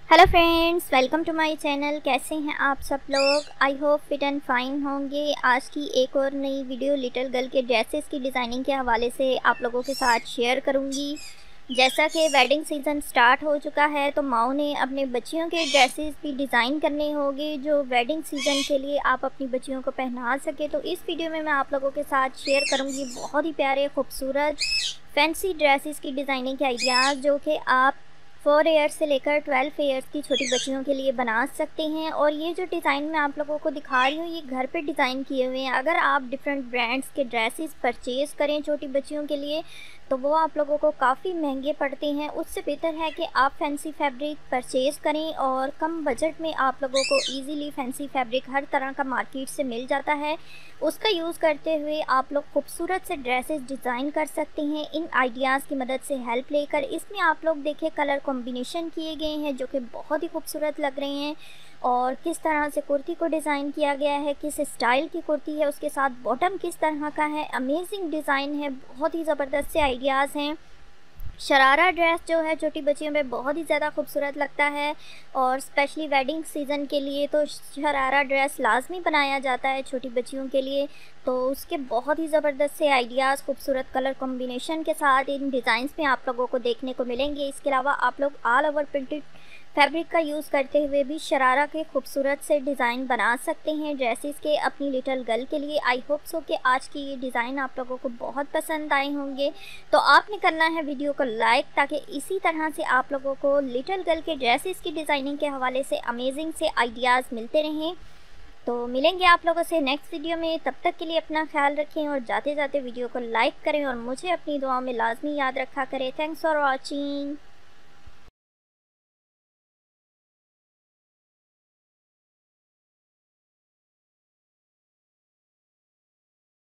Hello friends, welcome to my channel. कैसे हैं आप सब लोग? I hope fit and fine होंगे। आज की एक और नई वीडियो लिटिल गर्ल के ड्रेसेस की डिज़ाइनिंग के हवाले से आप लोगों के साथ शेयर करूंगी। जैसा कि वेडिंग सीज़न स्टार्ट हो चुका है तो माओ ने अपने बच्चियों के ड्रेसेस भी डिज़ाइन करने होंगे जो वेडिंग सीज़न के लिए आप अपनी बच्चियों को पहना सके। तो इस वीडियो में मैं आप लोगों के साथ शेयर करूँगी बहुत ही प्यारे खूबसूरत फैंसी ड्रेसेस की डिज़ाइनिंग के आइडियाज़ जो कि आप 4 ईयर्स से लेकर 12 ईयर्स की छोटी बच्चियों के लिए बना सकते हैं। और ये जो डिज़ाइन मैं आप लोगों को दिखा रही हूँ ये घर पे डिज़ाइन किए हुए हैं। अगर आप डिफरेंट ब्रांड्स के ड्रेसेस परचेज़ करें छोटी बच्चियों के लिए तो वो आप लोगों को काफ़ी महंगे पड़ते हैं। उससे बेहतर है कि आप फैंसी फैब्रिक परचेज़ करें और कम बजट में आप लोगों को ईज़िली फैंसी फैब्रिक हर तरह का मार्केट से मिल जाता है। उसका यूज़ करते हुए आप लोग खूबसूरत से ड्रेसेस डिज़ाइन कर सकते हैं इन आइडियाज़ की मदद से हेल्प लेकर। इसमें आप लोग देखिए कलर कॉम्बिनेशन किए गए हैं जो कि बहुत ही खूबसूरत लग रहे हैं। और किस तरह से कुर्ती को डिज़ाइन किया गया है, किस स्टाइल की कुर्ती है, उसके साथ बॉटम किस तरह का है, अमेजिंग डिज़ाइन है, बहुत ही ज़बरदस्त से आइडियाज़ हैं। शरारा ड्रेस जो है छोटी बच्चियों में बहुत ही ज़्यादा खूबसूरत लगता है और स्पेशली वेडिंग सीज़न के लिए तो शरारा ड्रेस लाजमी बनाया जाता है छोटी बच्चियों के लिए। तो उसके बहुत ही ज़बरदस्त से आइडियाज़ खूबसूरत कलर कॉम्बिनेशन के साथ इन डिज़ाइंस में आप लोगों को देखने को मिलेंगे। इसके अलावा आप लोग ऑल ओवर प्रिंटेड फैब्रिक का यूज़ करते हुए भी शरारा के खूबसूरत से डिज़ाइन बना सकते हैं ड्रेसेस के अपनी लिटिल गर्ल के लिए। आई होप सो कि आज की ये डिज़ाइन आप लोगों को बहुत पसंद आए होंगे। तो आपने करना है वीडियो को लाइक ताकि इसी तरह से आप लोगों को लिटिल गर्ल के ड्रेसेस की डिज़ाइनिंग के हवाले से अमेजिंग से आइडियाज़ मिलते रहें। तो मिलेंगे आप लोगों से नेक्स्ट वीडियो में। तब तक के लिए अपना ख्याल रखें और जाते जाते वीडियो को लाइक करें और मुझे अपनी दुआओं में लाजमी याद रखा करें। Thanks for watching.